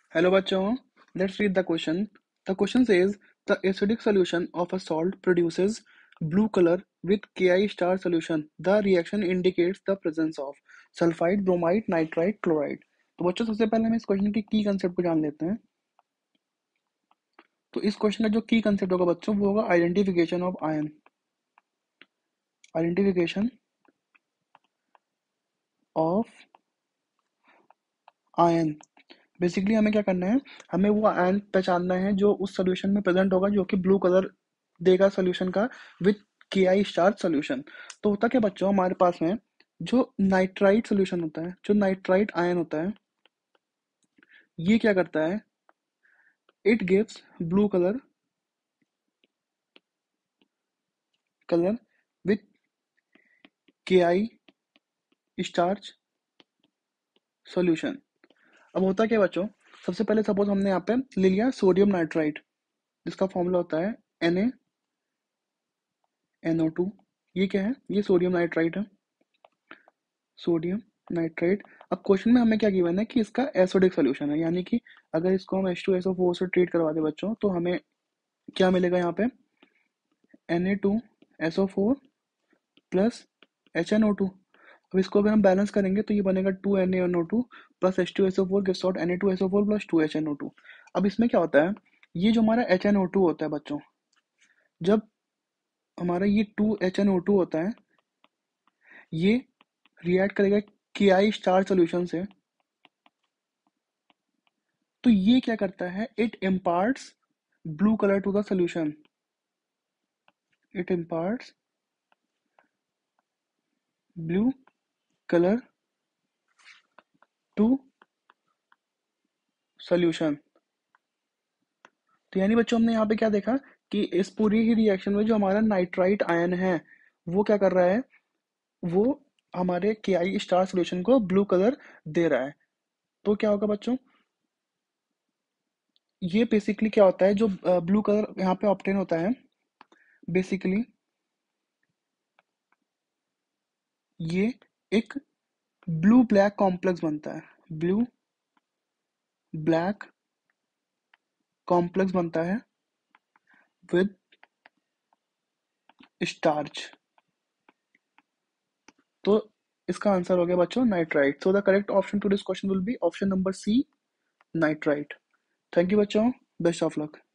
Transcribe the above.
Hello bachon, let's read the question. The question says the acidic solution of a salt produces blue color with Ki star solution. The reaction indicates the presence of sulfide, bromide, nitrite, chloride. तो बच्चों सबसे पहले हम इस question की concept को जान लेते हैं। तो इस क्वेश्चन का जो की कंसेप्ट होगा बच्चों वो होगा identification of ion. Identification of ion. Basically हमें क्या करना है, हमें वो आयन पहचानना है जो उस सोल्यूशन में प्रेजेंट होगा जो कि ब्लू कलर देगा सोल्यूशन का with K I starch solution. तो होता क्या बच्चों, हमारे पास में जो नाइट्राइट सोल्यूशन होता है, जो नाइट्राइट आयन होता है, ये क्या करता है, it gives blue colour colour with K I starch solution. अब होता क्या बच्चों, सबसे पहले सपोज हमने यहाँ पे ले लिया सोडियम नाइट्राइट, जिसका फॉर्मूला होता है NaNO2। ये क्या है, ये सोडियम नाइट्राइट है, सोडियम नाइट्राइट। अब क्वेश्चन में हमें क्या गिवन है कि इसका एसिडिक सोल्यूशन है, यानी कि अगर इसको हम H2SO4 से ट्रीट करवा दें बच्चों तो हमें क्या मिलेगा यहाँ पे, Na2SO4 प्लस HNO2। अब इसको अगर हम बैलेंस करेंगे तो ये बनेगा 2NaNO2 plus H2SO4 gives out Na2SO4 plus 2HNO2। अब इसमें क्या होता है, ये जो हमारा HNO2 होता है बच्चों, जब हमारा ये 2HNO2 होता है, ये रिएक्ट करेगा Ki स्टार सोल्यूशन से। तो ये क्या करता है, it imparts blue colour to the solution. It imparts blue colour to solution. तो यानी बच्चों हमने यहाँ पे क्या देखा कि इस पूरी ही रिएक्शन में जो हमारा नाइट्राइट आयन है वो क्या कर रहा है, वो हमारे के आई स्टार सोल्यूशन को ब्लू कलर दे रहा है। तो क्या होगा बच्चों, ये बेसिकली क्या होता है, जो ब्लू कलर यहाँ पे ऑब्टेन होता है, बेसिकली ये एक ब्लू ब्लैक कॉम्प्लेक्स बनता है, ब्लू ब्लैक कॉम्प्लेक्स बनता है विद स्टार्च। तो इसका आंसर हो गया बच्चों nitrite. So the correct option to this question will be option number C, nitrite. Thank you बच्चों, बेस्ट ऑफ लक।